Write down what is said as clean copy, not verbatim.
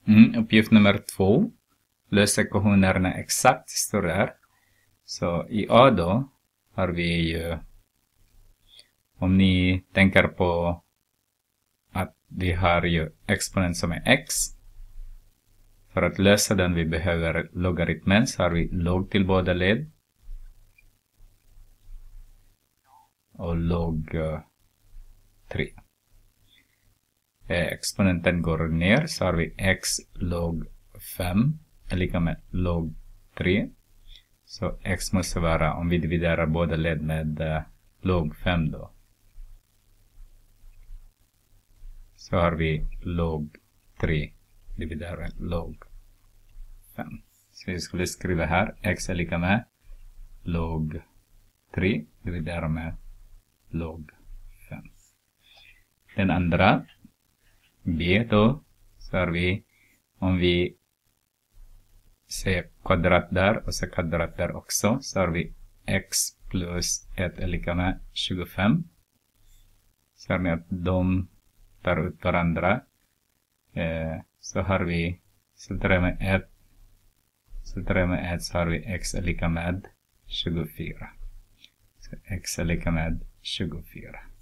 Uppgift nummer 2. Lös ekvationerna exakt står där. Så i A då har vi ju, om ni tänker på att vi har ju exponent som är x. För att lösa den vi behöver logaritmen, så har vi log till båda led. Och log 3. Exponenten går ner, så har vi x log 5 är lika med log 3. Så x måste vara, om vi dividerar båda led med log 5 då. Så har vi log 3 dividerar log 5. Så vi skulle skriva här, x är lika med log 3 dividerar med log 5. Den andra, b då, så har vi, om vi ser kvadrat där och så kvadrat där också, så har vi x plus 1 är lika med 25. Så har ni att de tar ut varandra. Så har vi, så tar med 1. Så tar med 1 så har vi x är lika med 24. Så x är lika med 24.